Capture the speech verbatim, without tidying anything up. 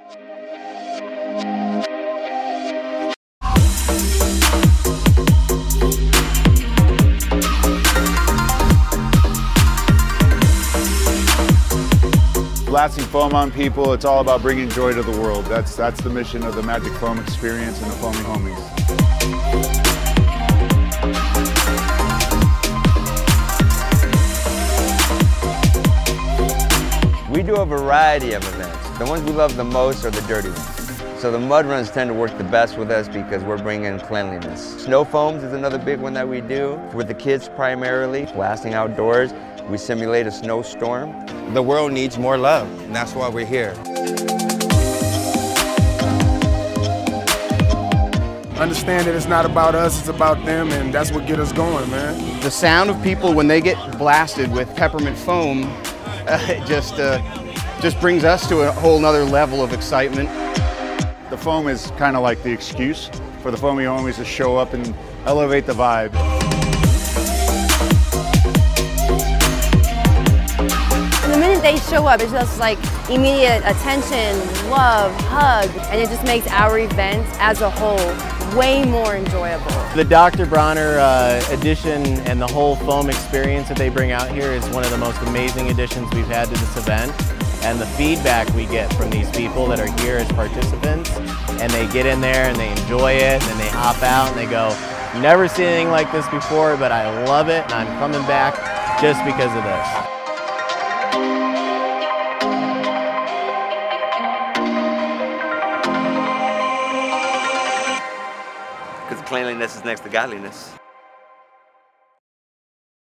Blasting foam on people, it's all about bringing joy to the world. That's, that's the mission of the Magic Foam Experience and the Foamy Homies. We do a variety of events. The ones we love the most are the dirty ones. So the mud runs tend to work the best with us because we're bringing cleanliness. Snow foams is another big one that we do with the kids primarily, blasting outdoors. We simulate a snowstorm. The world needs more love, and that's why we're here. Understand that it's not about us, it's about them, and that's what gets us going, man. The sound of people when they get blasted with peppermint foam, uh, it just, uh, just brings us to a whole nother level of excitement. The foam is kind of like the excuse for the Foamy Homies to show up and elevate the vibe. The minute they show up, it's just like immediate attention, love, hug, and it just makes our event as a whole way more enjoyable. The Doctor Bronner uh, edition and the whole foam experience that they bring out here is one of the most amazing additions we've had to this event. And the feedback we get from these people that are here as participants, and they get in there and they enjoy it, and then they hop out and they go, never seen anything like this before, but I love it and I'm coming back just because of this. Because cleanliness is next to godliness.